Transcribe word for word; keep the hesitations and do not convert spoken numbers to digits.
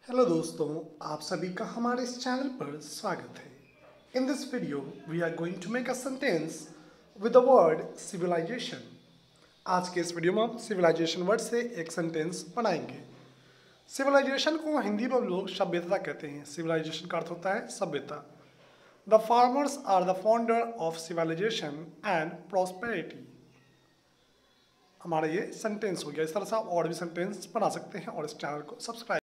Hello दोस्तों, आप सभी का हमारे इस चैनल पर स्वागत है। In this video we are going to make a sentence with the word civilisation. आज के इस वीडियो में हम सिविलाइजेशन वर्ड से एक सेंटेंस बनाएंगे। सिविलाइजेशन को हिंदी में हम लोग सभ्यता कहते हैं। सिविलाइजेशन का अर्थ होता है सभ्यता। The farmers are the founder of civilisation and prosperity. हमारा ये सेंटेंस हो गया। इस तरह से आप और भी सेंटेंस बना सकते हैं और इस चैनल को सब्सक्राइब